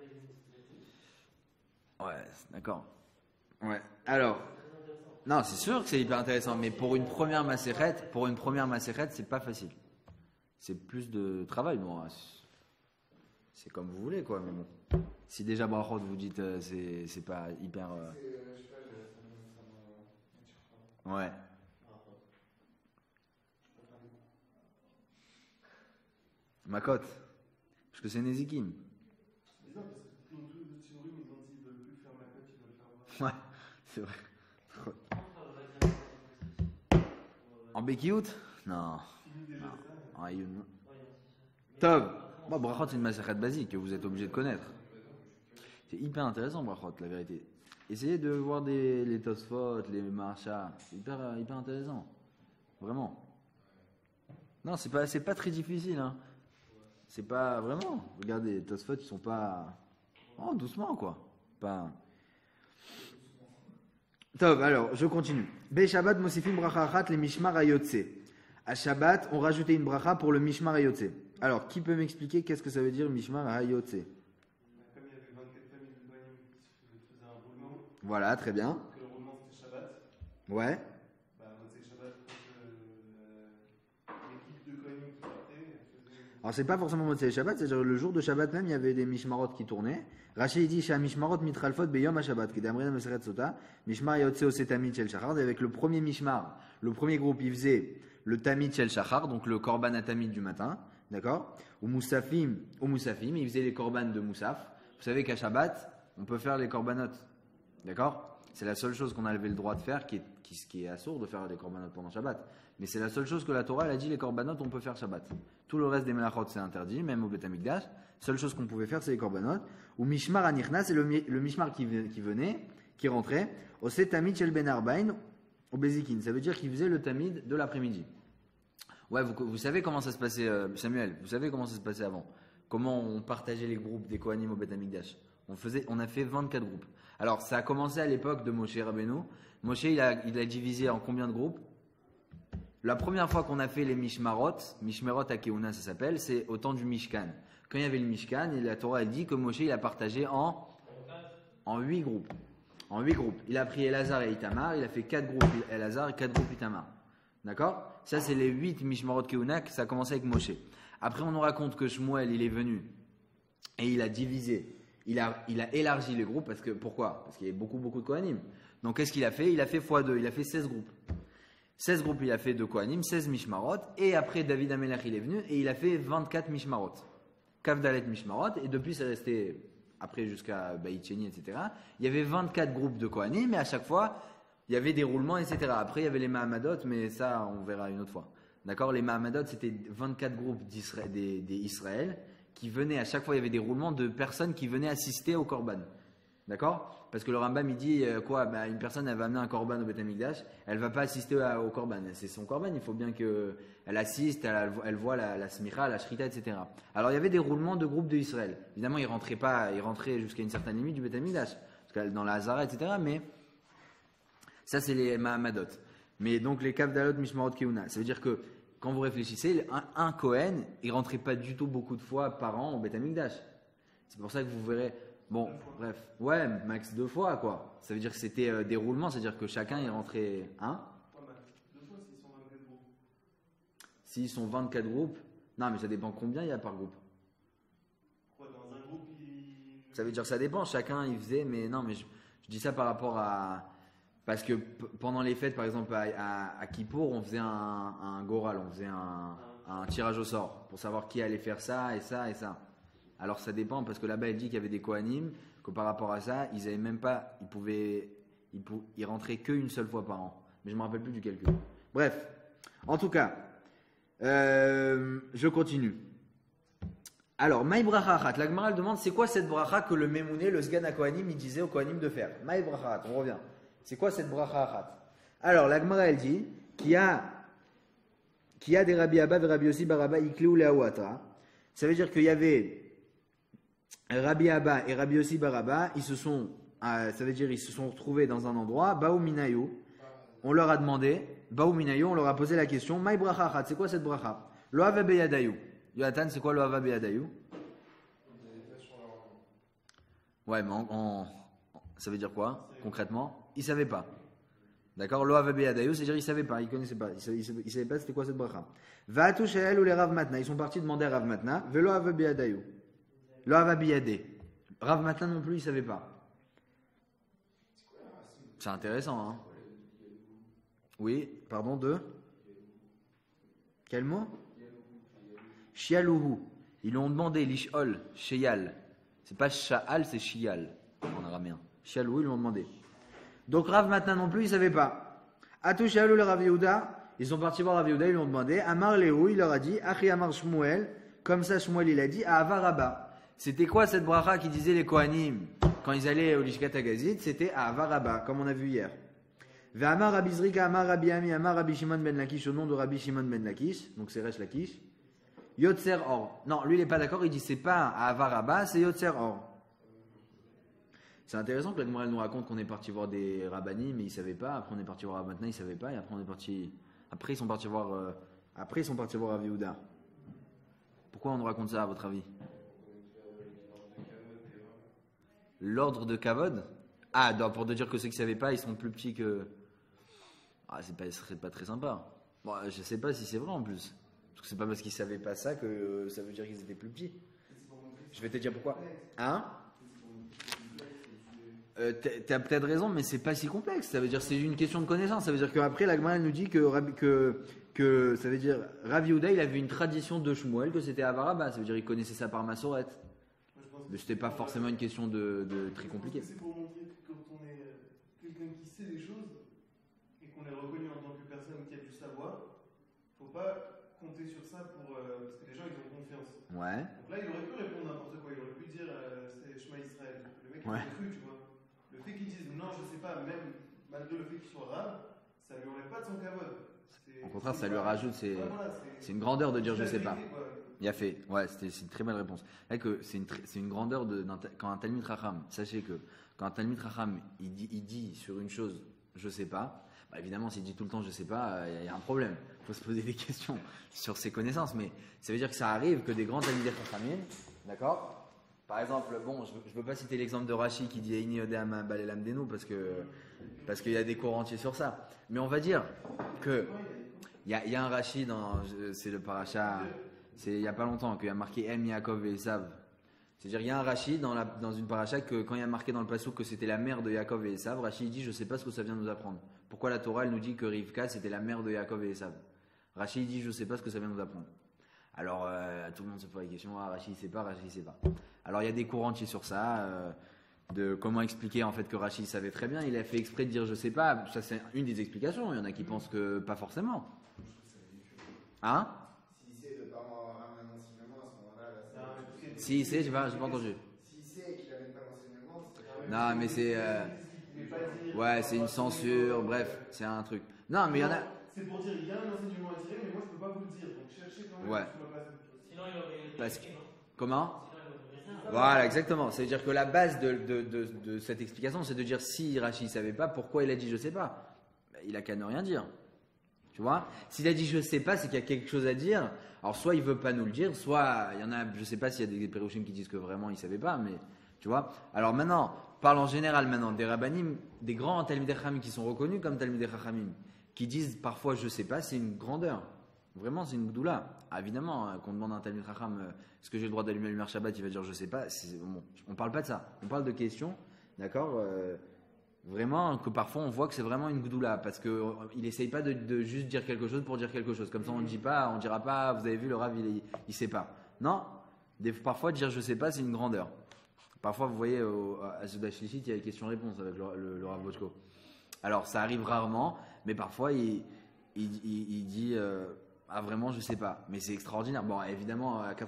Ouais, d'accord. Ouais. Alors, non, c'est sûr que c'est hyper intéressant, mais pour une première Masechet, c'est pas facile. C'est plus de travail, bon. C'est comme vous voulez, quoi. Mais bon, si déjà Brachot vous dites, c'est pas hyper. Ouais. Makot, parce que c'est Nezikim. C'est bizarre parce que Ouais, c'est vrai. En Bekiout? Non. En Ayoun. Tov. Bon, Brachot, c'est une masachet basique que vous êtes obligé de connaître. C'est hyper intéressant, Brachot, la vérité. Essayez de voir les Tosfot, les Marcha. C'est hyper intéressant. Vraiment. Non, c'est pas très difficile. Hein. C'est pas vraiment. Regardez, les Tosfot, ils sont pas. Oh, doucement, quoi. Pas. Tov, alors, je continue. Be Shabbat Mosifim Bracha Achat les Mishmar Ayotse. À Shabbat, on rajoutait une bracha pour le Mishmar Ayotse. Alors, qui peut m'expliquer qu'est-ce que ça veut dire Mishmar Ayotse? Comme il y avait 24 familles de Kohanim qui faisaient un roulement. Voilà, très bien. Que le roulement c'était Shabbat. Ouais. Bah, c'est Shabbat quand l'équipe de Kohanim qui partait. Alors, c'est pas forcément Motzei Shabbat, c'est-à-dire le jour de Shabbat même, il y avait des Mishmarot qui tournaient. Rashi dit Sha Mishmarot mitralfot beyom ha Shabbat, qui d'Amrina Meseret Sota, Mishmar Yotse Osetamid Shel Shachar. Et avec le premier Mishmar, le premier groupe, il faisait le Tamid Shel Shachar, donc le Korban Atamid du matin, d'accord? Ou Moussafim, il faisait les Korban de Moussaf. Vous savez qu'à Shabbat, on peut faire les Korbanot, d'accord? C'est la seule chose qu'on a levé le droit de faire, qui est assourd de faire les Korbanot pendant Shabbat. Mais c'est la seule chose que la Torah elle a dit, les Korbanot, on peut faire Shabbat. Tout le reste des Melachot, c'est interdit, même au Bet Amikdash. Seule chose qu'on pouvait faire, c'est les Korbanot. Ou Mishmar Anichna, c'est le Mishmar qui venait, qui rentrait. Au Tamid Shel Ben Arbain, au Bezikin. Ça veut dire qu'il faisait le Tamid de l'après-midi. Ouais, vous savez comment ça se passait, Samuel, vous savez comment ça se passait avant. Comment on partageait les groupes des Kohanim au Bet Amikdash. On a fait 24 groupes. Alors, ça a commencé à l'époque de Moshe Rabbeinu. Moshe, il a divisé en combien de groupes? La première fois qu'on a fait les Mishmarot à Keuna ça s'appelle, c'est au temps du Mishkan. Quand il y avait le Mishkan, et la Torah elle dit que Moshe il a partagé en 8 groupes. En 8 groupes. Il a pris Elazar et Itamar, il a fait 4 groupes Elazar et 4 groupes Itamar. D'accord? Ça c'est les 8 Mishmarot Keuna, ça a commencé avec Moshe. Après on nous raconte que Shmuel il est venu et il a divisé, il a élargi les groupes, pourquoi? Parce qu'il y avait beaucoup de Kohanim. Donc qu'est-ce qu'il a fait? Il a fait x2, il a fait 16 groupes. 16 groupes, il a fait de Kohanim, 16 Mishmarot, et après David Amelach, il est venu, et il a fait 24 Mishmarot. Kavdalet Mishmarot, et depuis c'est resté, après jusqu'à Baïtchéni, etc. Il y avait 24 groupes de Kohanim, mais à chaque fois, il y avait des roulements, etc. Après, il y avait les Mahamadot, mais ça, on verra une autre fois. D'accord? Les Mahamadot, c'était 24 groupes d'Israël, qui venaient, à chaque fois, il y avait des roulements de personnes qui venaient assister au Korban. D'accord? Parce que le Rambam il dit une personne elle va amener un korban au Beth Amikdash, elle va pas assister au korban, c'est son korban, il faut bien qu'elle assiste, elle voit la smicha, la shrita, etc. Alors il y avait des roulements de groupes d'Israël. Évidemment ils rentraient jusqu'à une certaine limite du Beth Amikdash, parce que dans la Hazara, etc. Mais ça c'est les Mahamadot. Mais donc les Kavdalot Mishmarot Keuna, ça veut dire que quand vous réfléchissez, un Kohen il rentrait pas du tout beaucoup de fois par an au Beth Amikdash. C'est pour ça que vous verrez. Bon, bref, ouais, max 2 fois, quoi. Ça veut dire que c'était des roulements, c'est-à-dire que chacun il rentrait 2 fois s'ils sont 24 groupes. S'ils sont 24 groupes, non, mais ça dépend combien il y a par groupe. Quoi, dans un groupe, Ça veut dire que ça dépend, chacun il faisait, mais non, mais je dis ça par rapport à. Parce que pendant les fêtes, par exemple, à Kippour, on faisait un goral, on faisait un tirage au sort pour savoir qui allait faire ça et ça et ça. Alors ça dépend parce que là-bas il dit qu'il y avait des Kohanim, que par rapport à ça, ils avaient même pas, ils rentraient qu'une seule fois par an. Mais je me rappelle plus du calcul. Bref, en tout cas, je continue. Alors, Maï Bracha Achat, la Gemara demande c'est quoi cette bracha que le Mémouné, le Sgan à Kohanim, il disait aux Kohanim de faire. Maï Bracha Achat, on revient. C'est quoi cette bracha Achat? Alors, la Gemara elle dit qu'il y a des Rabbi Abba et Rabbi Yossi Barabba Ikleu Leawatra. Ça veut dire qu'il y avait Rabbi Abba et Rabbi Yossi Barabba, ça veut dire ils se sont retrouvés dans un endroit, Baou Minayu, on leur a demandé, Baou Minayu, on leur a posé la question, Maï bracha achat, c'est quoi cette bracha? Lo hava beyadayu. Yonatan, c'est quoi lo hava beyadayu? Ouais, mais ça veut dire quoi, concrètement? Ils ne savaient pas. D'accord? Lo hava beyadayu, c'est-à-dire ils ne savaient pas, ils ne connaissaient pas, ils ne savaient pas c'était quoi cette bracha. Va'atu she'el ou les Rav Matna, ils sont partis demander à Rav Matna, Velo hava beyadayu. Lo hava biyadé. Rav Matna non plus, il ne savait pas. C'est intéressant, hein? Oui, pardon, quel mot? Shialuhu. Ils lui ont demandé l'ishol, sheyal. C'est pas sha'al, c'est shial en araméen. Shialuhu, ils lui ont demandé. Donc Rav maintenant non plus, il savait pas. Atouchalou le Rav Yehuda, ils sont partis voir Rav Yehuda, ils lui ont demandé. Amar Léou, il leur a dit, Achi Amar Shmuel, comme ça Shmuel il a dit, à Avaraba. C'était quoi cette bracha qui disait les Kohanim quand ils allaient au Lishkat Agazit? C'était à Avaraba, comme on a vu hier. Ve'amar Rabbi Zrika, Amar Rabbi Ami, Amar Rabbi Shimon ben Lakish, au nom de Rabbi Shimon ben Lakish, donc c'est Resh Lakish. Yotzer Or. Non, lui il n'est pas d'accord, il dit c'est pas à Avaraba, c'est Yotzer Or. C'est intéressant que la Gemara nous raconte qu'on est parti voir des rabbanim, mais ils ne savaient pas. Après, on est parti voir Rabatna, ils ne savaient pas. Et après, après, ils sont partis voir Rav Yehuda. Pourquoi on nous raconte ça, à votre avis? L'ordre de Kavod? Ah, non, pour te dire que ceux qui ne savaient pas, ils sont plus petits que. Ah, ce serait pas très sympa. Bon, je ne sais pas si c'est vrai en plus. Parce que c'est pas parce qu'ils ne savaient pas ça que ça veut dire qu'ils étaient plus petits. Je vais te dire pourquoi. Hein? T'as peut-être raison, mais c'est pas si complexe. Ça veut dire c'est une question de connaissance. Ça veut dire qu'après la Gemara elle nous dit que ça veut dire Rav Yehuda il avait une tradition de Shmuel que c'était Avaraba. Ça veut dire il connaissait ça par Massoret. Mais c'était pas forcément une question de très compliquée. C'est pour montrer que quand on est quelqu'un qui sait des choses et qu'on est reconnu en tant que personne qui a du savoir, faut pas compter sur ça pour parce que les gens ils ont confiance. Ouais. Donc là il aurait pu répondre n'importe quoi. Il aurait pu dire c'est Shema Israël. Le mec il aurait cru, tu vois. Le fait qu'ils disent non, je sais pas, même malgré le fait qu'il soit rare, ça lui enlève pas de son kavod. Au contraire, ça lui rajoute, c'est une grandeur de dire je sais pas. Il a fait, ouais, c'est une très belle réponse. C'est une grandeur quand un Talmid Chacham, sachez que quand un Talmid Chacham il dit sur une chose je sais pas, bah évidemment s'il dit tout le temps je sais pas, il y a un problème. Il faut se poser des questions sur ses connaissances, mais ça veut dire que ça arrive que des grands Talmid Chachamim, d'accord? Par exemple, bon, je ne veux pas citer l'exemple de Rashi qui dit Eini Yodeama Balelam Denu parce qu'il y a des cours entiers sur ça. Mais on va dire que il y a un Rashi c'est le paracha, c'est il y a pas longtemps qu'il y a marqué Em Yaakov et Esav. C'est-à-dire il y a un Rashi dans une paracha que quand il y a marqué dans le passouk que c'était la mère de Yaakov et Esav, Rashi dit je sais pas ce que ça vient nous apprendre. Pourquoi la Torah elle nous dit que Rivka c'était la mère de Yaakov et Esav? Rashi dit je sais pas ce que ça vient nous apprendre. Alors, tout le monde se pose la question, Rashi sait pas, Rashi sait pas. Alors, il y a des cours entiers sur ça, de comment expliquer en fait que Rashi savait très bien. Il a fait exprès de dire je sais pas. Ça, c'est une des explications. Il y en a qui pensent que pas forcément. Hein? S'il sait de ne pas avoir un enseignement à ce moment-là, s'il sait, j'ai pas entendu. S'il sait qu'il n'avait pas l'enseignement, c'est non, mais c'est. Ouais, c'est une censure, bref, c'est un truc. Non, mais il y en a. C'est pour dire il y a un enseignement à tirer, mais moi je peux pas vous le dire. Donc cherchez quand même. Ouais. Sinon, il aurait. Parce que. Comment? Voilà, exactement. C'est-à-dire que la base de cette explication, c'est de dire si Rashi ne savait pas, pourquoi il a dit je sais pas? Il a qu'à ne rien dire. Tu vois? S'il a dit je sais pas, c'est qu'il y a quelque chose à dire. Alors soit il veut pas nous le dire, soit il y en a, je sais pas s'il y a des pérouchim qui disent que vraiment il savait pas, mais tu vois? Alors maintenant, parle en général maintenant des rabbanim, des grands talmidei chachamim qui sont reconnus comme talmidei chachamim, qui disent parfois je sais pas, c'est une grandeur. Vraiment, c'est une gdoula. Ah, évidemment, qu'on demande à un talmid chacham est-ce que j'ai le droit d'allumer le lumière Shabbat, il va dire je sais pas. Bon, on parle pas de ça. On parle de questions, d'accord? Vraiment, que parfois on voit que c'est vraiment une gdoula parce qu'il essaye pas de juste dire quelque chose pour dire quelque chose. Comme ça, on ne dira pas, vous avez vu, le Rav, il sait pas. Non, parfois dire je sais pas, c'est une grandeur. Parfois, vous voyez, à Zudashlichit, il y a des questions-réponses avec le Rav Bochko. Alors, ça arrive rarement, mais parfois, il dit vraiment, je sais pas. Mais c'est extraordinaire. Bon, évidemment, à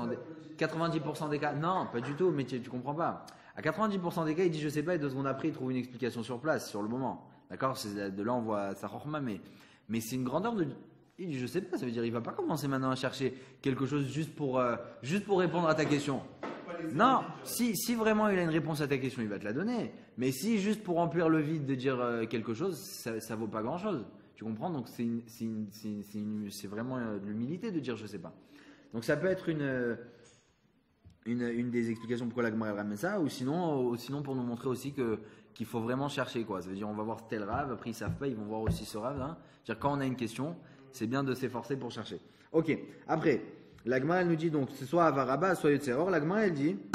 90% des cas, non, pas du tout, mais tu comprends pas. À 90% des cas, il dit je sais pas, et 2 secondes après, il trouve une explication sur place, sur le moment. D'accord? De là, on voit sa chorma, mais c'est une grandeur de. Il dit je sais pas, ça veut dire il va pas commencer maintenant à chercher quelque chose juste pour répondre à ta question. Non, si vraiment il a une réponse à ta question, il va te la donner. Mais si juste pour remplir le vide de dire quelque chose, ça vaut pas grand chose. Tu comprends? Donc c'est vraiment de l'humilité de dire je sais pas. Donc ça peut être une des explications pourquoi la Gemara ramène ça, ou sinon pour nous montrer aussi qu'il faut vraiment chercher quoi. Ça veut dire on va voir tel rave, après ils savent pas, ils vont voir aussi ce rave. Hein. C'est-à-dire quand on a une question, c'est bien de s'efforcer pour chercher. Ok. Après, la Gemara elle nous dit donc c'est soit Avaraba, soit Yotzeror. La Gemara elle dit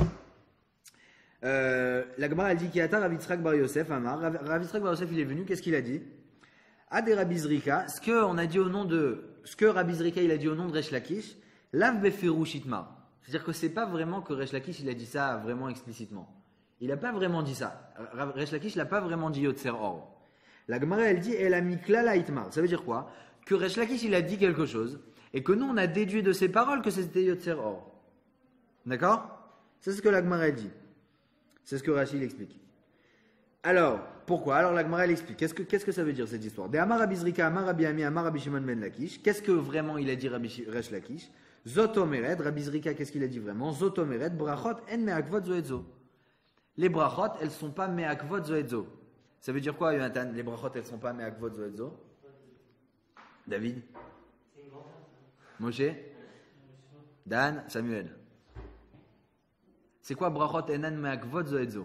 qui ata Rav Yitzchak bar Yosef Amar. Rav Yitzchak bar Yosef il est venu, qu'est-ce qu'il a dit? Ade Rabbi Zrika, ce que Rabbi Zrika il a dit au nom de Resh Lakish, lav befirouch itma. C'est-à-dire que c'est pas vraiment que Resh Lakish il a dit ça vraiment explicitement. Il n'a pas vraiment dit ça. Resh Lakish l'a pas vraiment dit Yotzer Or. La Gemara, elle dit El Amikla la Itmar. Ça veut dire quoi? Que Resh Lakish, il a dit quelque chose et que nous, on a déduit de ses paroles que c'était Yotzer Or. D'accord? C'est ce que la Gemara, elle dit. C'est ce que Rachid explique. Alors, pourquoi? Alors la Gemara, elle explique. Qu'est-ce que ça veut dire cette histoire? De Amar Rabbi Zrika, Amar Rabbi Ami, Amar Rabbi Shimon ben Lakish. Qu'est-ce que vraiment il a dit Resh Lakish? Zotomeret, Rabbi Zrika, qu'est-ce qu'il a dit vraiment? Zotomeret, brachot en me'akvot zoedzo. Les brachot, elles ne sont pas me'akvot zoedzo. Ça veut dire quoi, Yonatan? Les brachot, elles ne sont pas me'akvot zoedzo. David? Moshe? Dan? Samuel? C'est quoi brachot enan me'akvot zoedzo?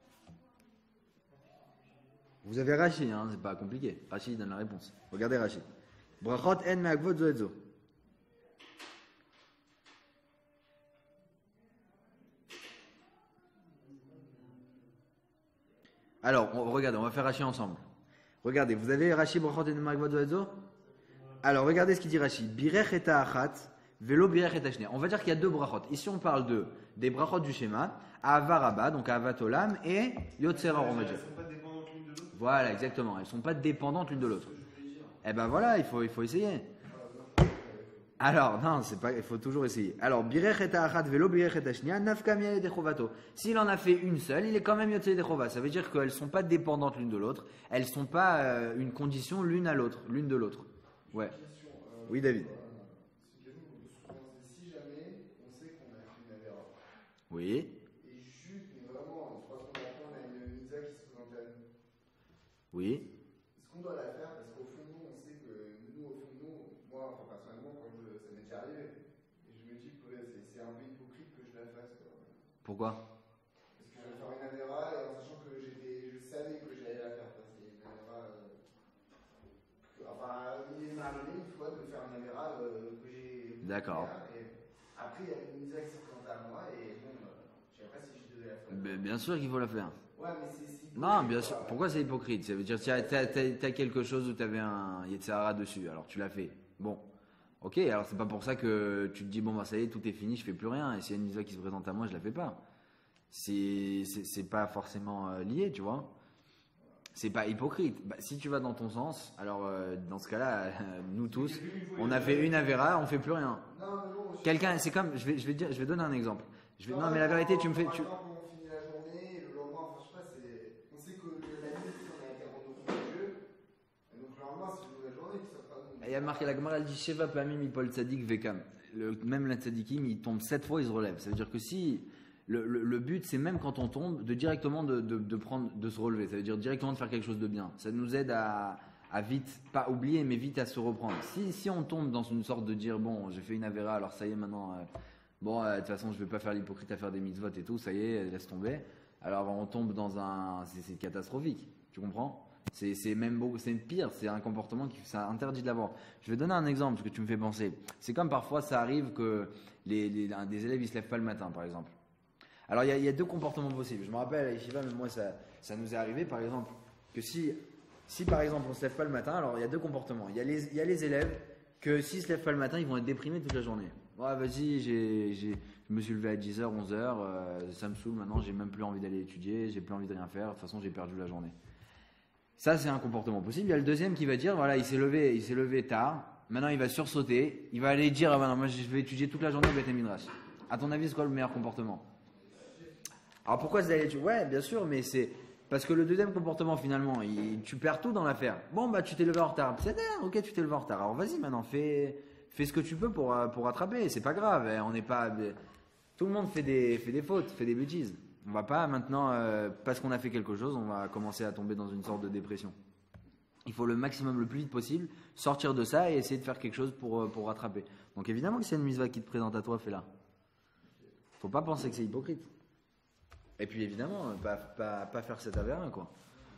Vous avez Rachid, hein, c'est pas compliqué. Rachid donne la réponse. Regardez Rachid. Brachot en me'akvot zoedzo. Alors, regardez, on va faire Rachid ensemble. Regardez, vous avez Rachid Brachot en me'akvot zoedzo? Alors, regardez ce qu'il dit Rachid. Birech et ta'achat, velo birech et ta'shne. On va dire qu'il y a deux brachot. Ici, on parle des brachot du schéma. Ahava Rabba, donc Ahavat Olam, et Yotzer Or, on va dire. Elles sont pas dépendantes l'une de l'autre. Voilà, exactement. Elles ne sont pas dépendantes l'une de l'autre. Eh ben voilà, il faut essayer. Alors, non, c'est pas, il faut toujours essayer. Alors, birech et ta'achat velo birech et ta'shnia, nafka miel de chovato. S'il en a fait une seule, il est quand même yotze de chova. Ça veut dire qu'elles ne sont pas dépendantes l'une de l'autre. Elles ne sont pas une condition l'une à l'autre, l'une de l'autre. Ouais. Oui, David. Si jamais on sait qu'on a fait une avéra, Oui. et juste, mais vraiment, parce qu'on apprend, on a une mitzvah qui se présente à nous, Oui. est-ce qu'on doit la faire? Parce qu'au fond de nous, on sait que nous, au fond de nous, moi, enfin, personnellement, ça m'est déjà arrivé, et je me dis que c'est un peu hypocrite que je la fasse, quoi. Pourquoi? Parce que je vais faire une avéra, et en sachant que je savais que j'allais la faire, parce que c'est une avéra, enfin, il m'est arrivé une fois de faire une avéra que j'ai. D'accord. Et après, il y a une mitzvah qui se présente à moi, et bon, je ne sais pas si je devais la faire. Bien sûr qu'il faut la faire. Ouais, mais c'est hypocrite. Non, bien sûr. Pourquoi c'est hypocrite? Ça veut dire que tu as quelque chose où tu avais un Yetzirah dessus, alors tu l'as fait. Bon, ok, alors c'est pas pour ça que tu te dis, bon, bah ça y est, tout est fini, je fais plus rien. Et s'il y a une mitzvah qui se présente à moi, je la fais pas. C'est pas forcément lié, tu vois. C'est pas hypocrite. Bah, si tu vas dans ton sens, alors dans ce cas-là, nous tous, on a fait une avéra, on fait plus rien. Quelqu'un, c'est comme, je vais donner un exemple. Non, mais la vérité, tu me fais. Par exemple, on finit la journée, le lendemain, enfin, je sais pas, on sait que la nuit, on a été rendu au fond du jeu. Et donc le lendemain, c'est une nouvelle journée qui sort pas de nous. Il y a marqué la Gemara, elle dit Sheva Pamim Ipol Tzadik Vekam. Même la Tzadikim, il tombe 7 fois, il se relève. Ça veut dire que si. Le but, c'est même quand on tombe, de directement de se relever. Ça veut dire directement de faire quelque chose de bien. Ça nous aide à vite, pas oublier, mais vite à se reprendre. Si on tombe dans une sorte de dire, bon, j'ai fait une avéra, alors ça y est, maintenant, bon, de toute façon, je vais pas faire l'hypocrite à faire des mitzvot et tout, ça y est, laisse tomber. Alors on tombe dans un. C'est catastrophique. Tu comprends? C'est même beau, c'est pire, c'est un comportement qui ça interdit de l'avoir. Je vais donner un exemple, ce que tu me fais penser. C'est comme parfois ça arrive que des élèves ils se lèvent pas le matin, par exemple. Alors il y a deux comportements possibles. Je me rappelle à Yeshiva, mais moi ça nous est arrivé par exemple que si par exemple on se lève pas le matin, alors il y a deux comportements. Il y a les élèves que s'ils se lèvent pas le matin, ils vont être déprimés toute la journée. Ouais, vas-y, je me suis levé à 10h, 11h, ça me saoule maintenant, j'ai même plus envie d'aller étudier, j'ai plus envie de rien faire, de toute façon j'ai perdu la journée. Ça c'est un comportement possible. Il y a le deuxième qui va dire voilà, il s'est levé tard, maintenant il va sursauter, il va aller dire ah ben non, moi je vais étudier toute la journée au Beth Midrash. À ton avis, c'est quoi le meilleur comportement? Alors pourquoi c'est d'aller étudier? Ouais, bien sûr, mais c'est parce que le deuxième comportement finalement, tu perds tout dans l'affaire. Bon bah tu t'es levé en retard, c'est d'accord, ok, tu t'es levé en retard. Alors vas-y maintenant, fais ce que tu peux pour rattraper, c'est pas grave, on n'est pas tout le monde fait des fautes, fait des bêtises. On va pas maintenant parce qu'on a fait quelque chose, on va commencer à tomber dans une sorte de dépression. Il faut le maximum, le plus vite possible, sortir de ça et essayer de faire quelque chose pour rattraper. Donc évidemment que c'est une mitzvah qui te présente à toi, fais-la. Faut pas penser que c'est hypocrite. Et puis évidemment, pas faire cet avérin, quoi.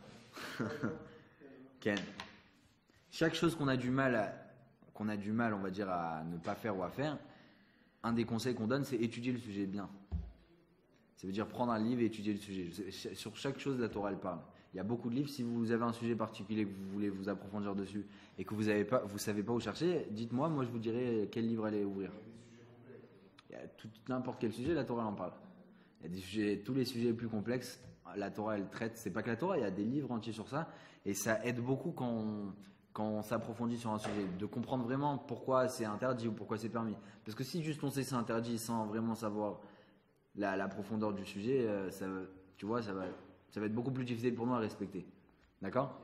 Ken. Chaque chose qu'on a du mal, on va dire, à ne pas faire ou à faire, un des conseils qu'on donne, c'est étudier le sujet bien. Ça veut dire prendre un livre et étudier le sujet. Sur chaque chose, la Torah, elle parle. Il y a beaucoup de livres. Si vous avez un sujet particulier que vous voulez vous approfondir dessus et que vous savez pas où chercher, dites-moi, moi je vous dirai quel livre aller ouvrir. Il y a n'importe quel sujet, la Torah en parle. Il y a des sujets, tous les sujets les plus complexes, la Torah elle traite, c'est pas que la Torah, il y a des livres entiers sur ça, et ça aide beaucoup quand on s'approfondit sur un sujet, de comprendre vraiment pourquoi c'est interdit ou pourquoi c'est permis. Parce que si juste on sait c'est interdit sans vraiment savoir la profondeur du sujet, tu vois, ça va être beaucoup plus difficile pour nous à respecter. D'accord?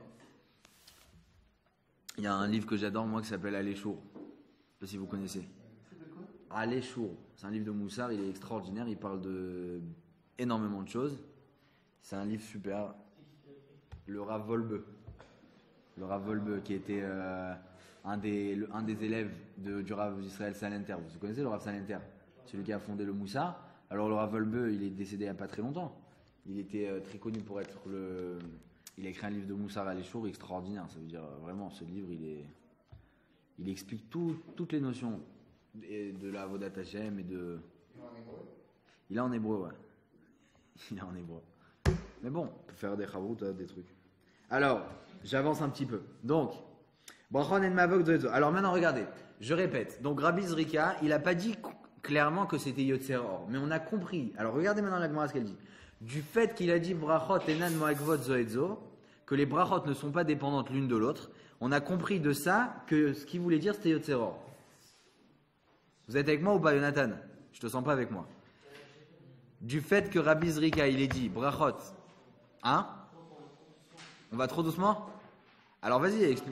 Il y a un livre que j'adore moi qui s'appelle Aléchour. Je ne sais pas si vous connaissez. Aléchour, c'est un livre de Moussard, il est extraordinaire, il parle de énormément de choses. C'est un livre super. Le Rav Wolbe. Le Rav Wolbe qui était un des élèves du Rav Israël Salenter. Vous connaissez le Rav Salenter? Celui qui a fondé le Moussard. Alors le Rav Wolbe, il est décédé il n'y a pas très longtemps. Il était très connu pour être il a écrit un livre de Moussard Aléchour extraordinaire. Ça veut dire vraiment, ce livre, il explique toutes les notions de la Avodat Hashem et de. Il est en hébreu, ouais. Il est en hébreu. Mais bon, on peut faire des chavrout, des trucs. Alors, j'avance un petit peu. Donc, Brachon en Mavok Zoezo. Alors maintenant, regardez, je répète. Donc, Rabbi Zrika, il n'a pas dit clairement que c'était Yotzer Or, mais on a compris. Alors, regardez maintenant la Gemara ce qu'elle dit. Du fait qu'il a dit Brachot enan moakvot zoezo, que les brachot ne sont pas dépendantes l'une de l'autre, on a compris de ça que ce qu'il voulait dire c'était Yotzer Or. Vous êtes avec moi ou pas, Jonathan? Je te sens pas avec moi. Du fait que Rabbi Zrika, il est dit brachot, hein? On va trop doucement? Alors vas-y, explique.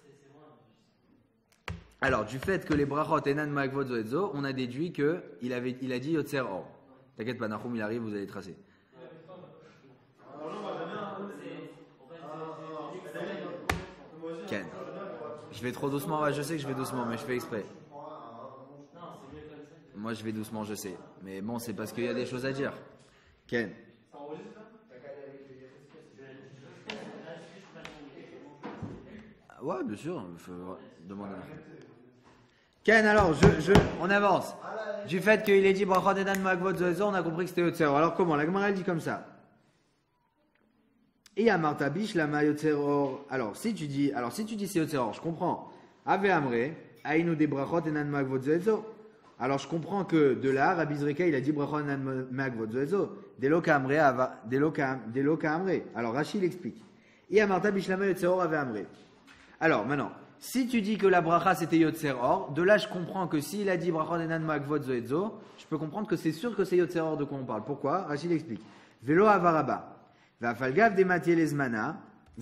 Alors, du fait que les brachot enan moakvot zoezo, on a déduit qu'il a dit Yotzer Or. T'inquiète pas, Nahum, il arrive, vous allez tracer. Ken. Je vais trop doucement, ouais, je sais que je vais doucement, mais je fais exprès. Moi je vais doucement, je sais. Mais bon, c'est parce qu'il y a des choses à dire. Ken. Ouais, bien sûr, il faut demander. Ken, alors, on avance. Du fait qu'il ait dit Brachot enan moakvot zoezo, on a compris que c'était Yotzer Or. Alors comment? La Gemara elle dit comme ça. Et Amarta bish lama Yotzer Or. Alors si tu dis c'est Yotzer Or, je comprends. Ave amre, aïnou des Brachot enan moakvot zoezo. Alors je comprends que de là, Rabbi Zrika il a dit Brachot enan moakvot zoezo. Deloka amre. Alors Rachid l'explique. Et Amarta bish lama Yotzer Or ave amre. Alors maintenant. Si tu dis que la bracha c'était Yotzer Or, de là je comprends que s'il a dit Brachot enan moakvot zoezo, je peux comprendre que c'est sûr que c'est Yotzer Or de quoi on parle. Pourquoi? Rachid explique. Velo avaraba. Vafalgav de matelezmana.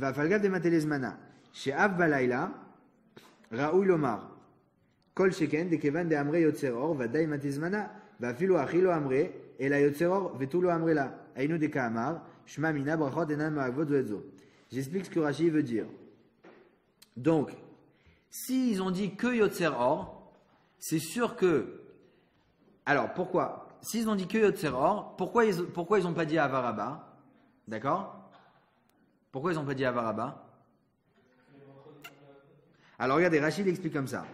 Chez Av Balaila, Raoul Omar. Kol Sheken de Kevan de Amre Yotzer Or, Vadaï Matezmana, Vafilo Achilo Amre, et la Yotzer Or, Vetulo Amre la. Aïnou de Kaamar, Shmamina Brachot enan moakvot zoezo. J'explique ce que Rachid veut dire. Donc, s'ils ont dit que Yotzer Or, c'est sûr que. Alors pourquoi? S'ils ont dit que Yotzer Or, pourquoi ils n'ont pas dit Avaraba? D'accord? Pourquoi ils n'ont pas dit Avaraba? Alors regardez, Rachid explique comme ça.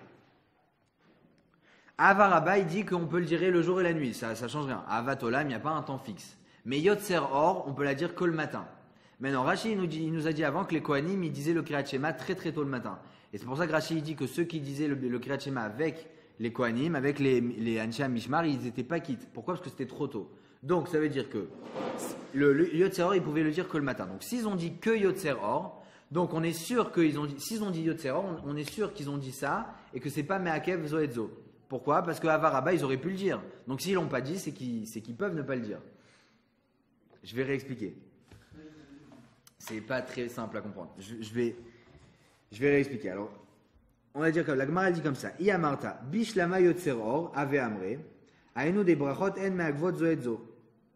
Avaraba, il dit qu'on peut le dire le jour et la nuit, ça change rien. Avatolam, il n'y a pas un temps fixe. Mais Yotzer Or, on peut la dire que le matin. Maintenant, Rachid il nous a dit avant que les Kohanim, ils disaient le Kriyat Shema très très tôt le matin. Et c'est pour ça que Rachid dit que ceux qui disaient le Kriyat Shema avec les Kohanim, avec les Anshe Mishmar, ils n'étaient pas quittes. Pourquoi? Parce que c'était trop tôt. Donc ça veut dire que le Yotzer Or, ils pouvaient le dire que le matin. Donc s'ils ont dit que Yotzer Or, donc on est sûr qu'ils ont dit, s'ils ont dit Yotzer Or, on est sûr qu'ils ont dit ça et que c'est pas Meakev Zoezo. Pourquoi? Parce que Avaraba, ils auraient pu le dire. Donc s'ils l'ont pas dit, c'est qu'ils peuvent ne pas le dire. Je vais réexpliquer. C'est pas très simple à comprendre. Je vais réexpliquer. Alors, on va dire que la Gemara dit comme ça. Iamarta, bish lama Yotzer Or, ave amre, aïnou des brachot en meakvot zoezo.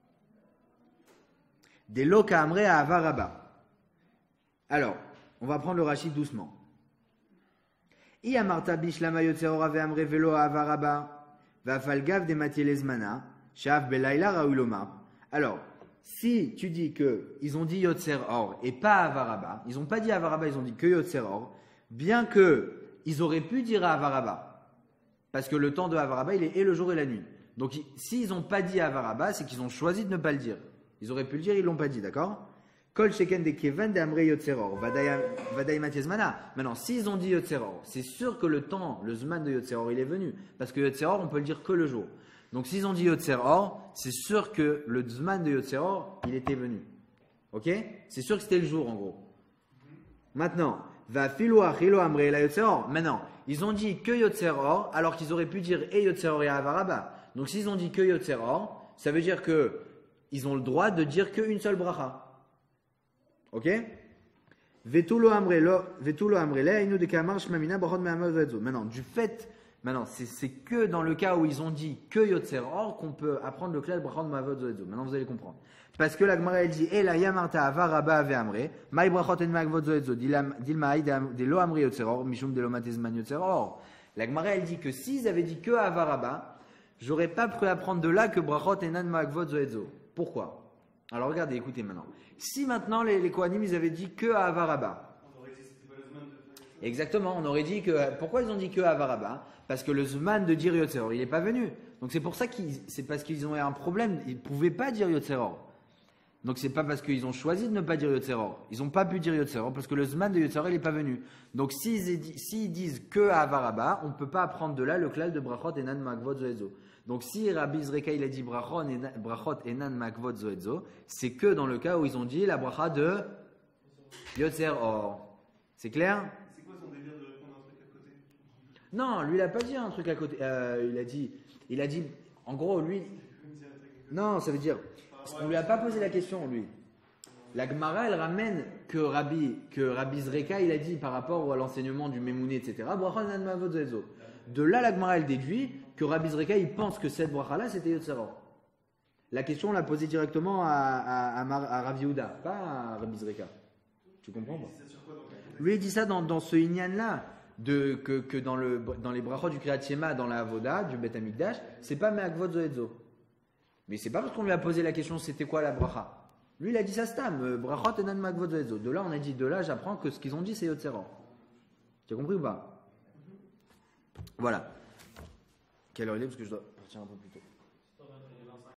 Des loka amre à avaraba. Alors, on va prendre le Rachid doucement. Iamarta, bish lama Yotzer Or, ave amre, velo à avaraba, va falgav de matielezmana, shav belayla raouloma. Alors, si tu dis qu'ils ont dit Yotzer Or et pas Avaraba, ils n'ont pas dit Avaraba, ils ont dit que Yotzer Or, bien qu'ils auraient pu dire Avaraba, parce que le temps de Avaraba, il est et le jour et la nuit. Donc, s'ils n'ont pas dit Avaraba, c'est qu'ils ont choisi de ne pas le dire. Ils auraient pu le dire, ils ne l'ont pas dit, d'accord? Kol Sheken de Kevan de Amre Yotzer Or, Vadaï Matiezmana. Maintenant, s'ils ont dit Yotzer Or, c'est sûr que le temps, le Zman de Yotzer Or, il est venu, parce que Yotzer Or, on peut le dire que le jour. Donc s'ils ont dit Yotzer Or, c'est sûr que le Zman de Yotzer Or, il était venu. Ok? C'est sûr que c'était le jour en gros. Maintenant, va filo achilo amre la Yotzer Or. Maintenant, ils ont dit que Yotzer Or, alors qu'ils auraient pu dire et Yotzer Or et Avaraba. Donc s'ils ont dit que Yotzer Or, ça veut dire que ils ont le droit de dire qu'une seule bracha. Ok? Vetulo amre le ainu de kamar shmamina brachot me'amad ve'edzo. Maintenant, c'est que dans le cas où ils ont dit que Yotzer Or qu'on peut apprendre le klal brachot me'amad ve'edzo. Maintenant, vous allez comprendre. Parce que la Gemara elle dit Ela yamarta avaraba ve'amre mai brachot en me'amad ve'edzo dilmaï de lo amre Yotzer Or mishum de lo matezman Yotzer Or. La Gemara elle dit que s'ils avaient dit que avaraba, j'aurais pas pu apprendre de là que brachot enan me'amad ve'edzo. Pourquoi? Alors regardez, écoutez maintenant. Si maintenant les Kohanim ils avaient dit que à Avaraba. On aurait dit que c'était pas le Zman de faire. Exactement, on aurait dit que. Pourquoi ils ont dit que à Avaraba? Parce que le Zman de dire Yotzer Or, il n'est pas venu. Donc c'est pour ça c'est parce qu'ils ont eu un problème. Ils ne pouvaient pas dire Yotzer Or. Donc c'est pas parce qu'ils ont choisi de ne pas dire Yotzer Or. Ils n'ont pas pu dire Yotzer Or parce que le Zman de Yotzer Or, il n'est pas venu. Donc s'ils disent que à Avaraba, on ne peut pas apprendre de là le klal de Brachot Enan Makvot Zoezo. Donc si Rabbi Zreka il a dit Brachot Enan Makvot Zoezo, c'est que dans le cas où ils ont dit la bracha de Yotzer Or. C'est clair? C'est quoi son délire de répondre un truc à côté? Non, lui il a pas dit un truc à côté. Il a dit, en gros lui. Non, ça veut dire, on lui a pas posé la question lui. La Gemara elle ramène que Rabbi Zreka il a dit par rapport à l'enseignement du Memouné etc. Brachot Enan Makvot Zoezo. De là la Gemara elle déduit que Rabbi Zreka il pense que cette bracha là c'était Yotzer Or. La question on l'a posée directement à Rav Yehuda, pas à Rabbi Zreka. Tu comprends pas? Lui il dit ça dans ce inyan là que dans les brachot du Kriyat Shema dans la Avoda du Bet Hamikdash, c'est pas Me'akvot Zoezo. Mais c'est pas parce qu'on lui a posé la question c'était quoi la bracha. Lui il a dit ça stam, brachot enan Me'akvot Zoezo. De là on a dit j'apprends que ce qu'ils ont dit c'est Yotzer Or. Tu as compris ou pas? Voilà. Quelle heure il est parce que je dois partir un peu plus tôt.